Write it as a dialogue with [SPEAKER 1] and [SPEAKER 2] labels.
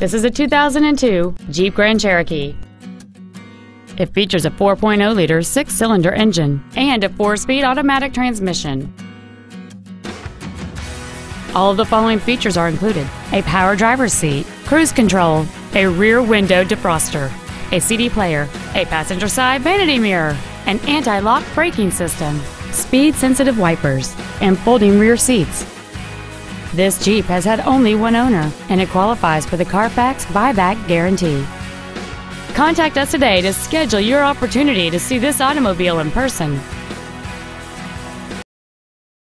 [SPEAKER 1] This is a 2002 Jeep Grand Cherokee. It features a 4.0-liter six-cylinder engine and a 4-speed automatic transmission. All of the following features are included: a power driver's seat, cruise control, a rear window defroster, a CD player, a passenger side vanity mirror, an anti-lock braking system, speed-sensitive wipers, and folding rear seats. This Jeep has had only one owner, and it qualifies for the Carfax buyback guarantee. Contact us today to schedule your opportunity to see this automobile in person.